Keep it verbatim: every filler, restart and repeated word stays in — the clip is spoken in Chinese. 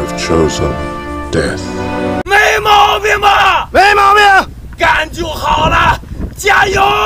have chosen death. 没毛病吧？ 没毛病。 干就好了，加油！